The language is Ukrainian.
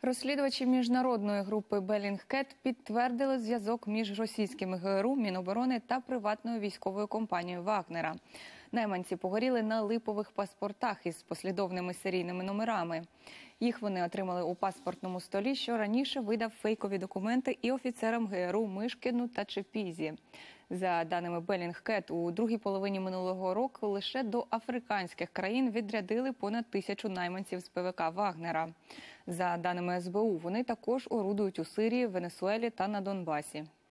Розслідувачі міжнародної групи Bellingcat підтвердили зв'язок між російськими ГРУ, Міноборони та приватною військовою компанією Вагнера. Найманці погоріли на липових паспортах із послідовними серійними номерами. Їх вони отримали у паспортному столі, що раніше видав фейкові документи і офіцерам ГРУ Мишкіну та Чепізі. За даними Bellingcat, у другій половині минулого року лише до африканських країн відрядили понад 1000 найманців з ПВК Вагнера. За даними СБУ, вони також орудують у Сирії, Венесуелі та на Донбасі.